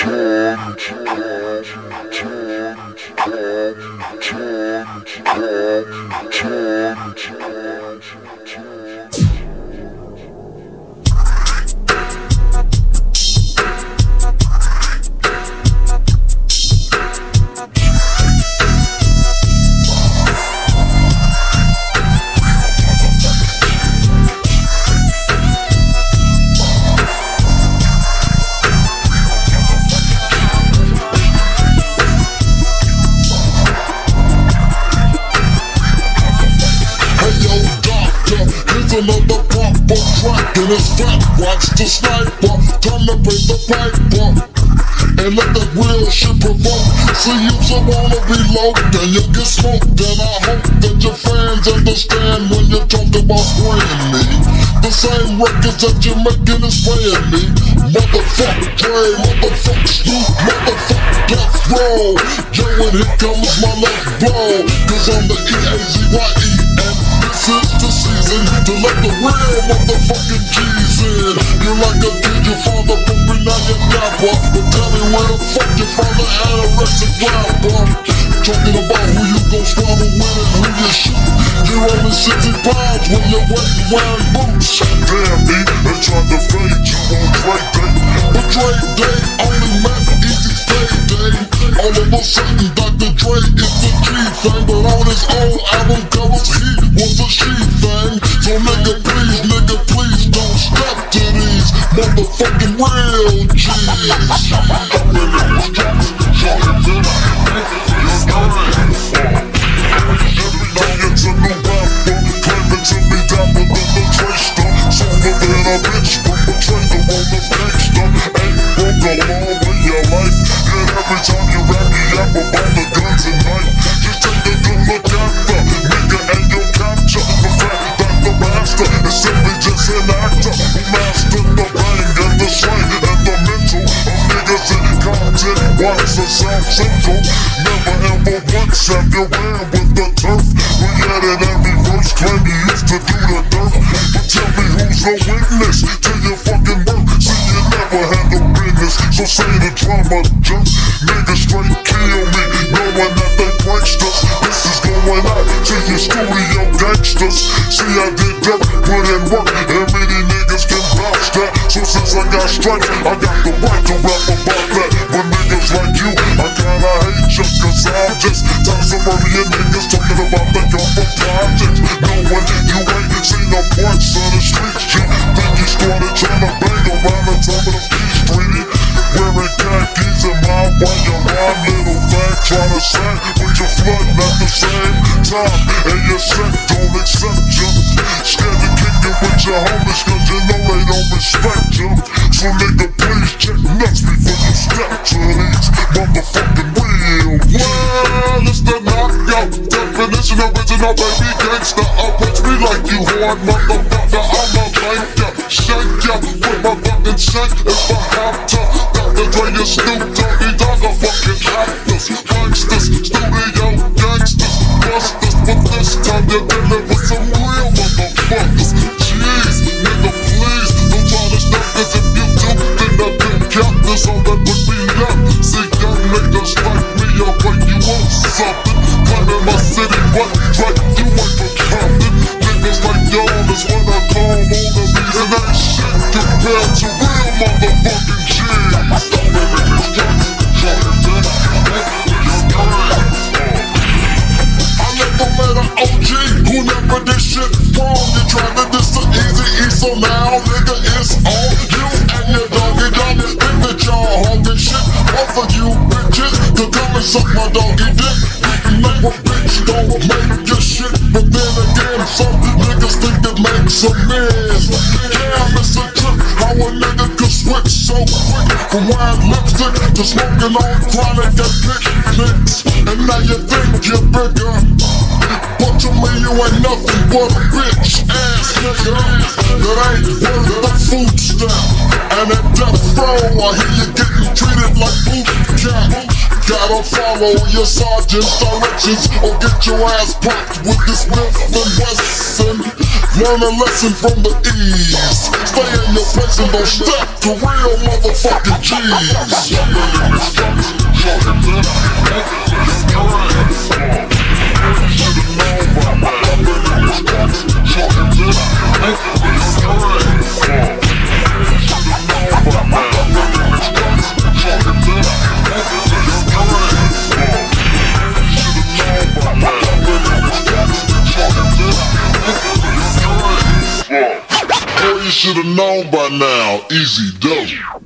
Another proper track in his fat, watch the sniper, time to pay the piper, and let that real shit provoke. See you so wanna be low, then you get smoked, and I hope that your fans understand when you talk about spraying me. The same records that you're making is paying me. Motherfuck Dre, motherfuck Snoop, motherfuck Death Row. Yo, and here comes my left blow, cause I'm the E-A-Z-Y-E, and this is the season to let the real motherfucking G's in. You're like a kid, your father pumping out your dapper, but tell me where the fuck your father anorexic rapper. Talking about who you gon' swallow with and who you shoot. You're only 60 pounds when you're wet and wearing boots. Damn me, they tried to fade you on Dre Day, but Dre Day only meant Easy's payday. All of a sudden Dr. Dre is the key thing, but on his own album covers he was a she thing. So nigga please don't step to these motherfucking real G's. It's a new rapper, claiming to be dapper than the Tracer. Softer than a bitch, but betrayed the role of gangster. Ain't broke a long way your life, and every time you rap, you yap about the guns and knife. Just take a good look at the nigga and you'll capture the fact that the master is simply just an actor who mastered the bang and the slang and the mental of niggas in content. Wise and South Central, never ever once have you ran with the turf. We had it every verse, claim you used to do the dirt, but tell me who's the witness to your fucking work? See, you never had the business, so say the drama jerk. Niggas straight kill me, knowing that they pranked us. This is going out to your studio gangsters. See, I did dirt, put in work, and many niggas can vouch that. So since I got stripes, I got the right to rap about that. But niggas like you, I kinda hate you, cause I'm just tired of worrying niggas talking about the government projects, knowing you ain't seen the points of the streets. You then you started trying to bang around the top of the peace treaty, wearing khakis and my white, your rhyme little thing, trying to sing, but you're flooding at the same time, and your set don't accept you. Scared to kick it with your homies, cause you know they don't respect you. So nigga, please check nuts before you step to these motherfucking real. Well, it's the knockout definition, original baby gangster. Approach me like you horn motherfucker, I'ma blank ya, shake ya with my fucking shank if I have to. Dr. Dre and Snoop Doggy Dogg are fucking actors, gangsters, studio gangsters, busters, but this time you're dealing with some real motherfuckers. Jeez, nigga, please don't try to stop, cause if you do, then I didn't count this, all that would be left. See, young niggas like me, I'll break you up something, claiming my city, what Drake, you ain't for Compton. Niggas like y'all is what I call wannabes, and ain't shit compared to real motherfucking G's. I never met an OG who never did shit wrong. You tried to diss the Eazy-E, so now nigga it's on you and your doggy dog. Think that y'all hogging shit, both of you bitches to come and suck my doggy dick. Name a bitch don't make your shit, but then again some niggas think it makes a man. Damn, it's a trip how a nigga could switch so quick from wearing lipstick to smoking on chronic and picnics. And now you think you're bigger, but to me you ain't nothing but a bitch ass nigga that ain't worth the food stamp. And at death row I hear you getting treated like boot camp. Gotta follow your sergeant's directions or get your ass popped with this Smith & Wesson. Learn a lesson from the ease. Stay in your place and don't step to real motherfucking G's. You should've known by now, easy dope.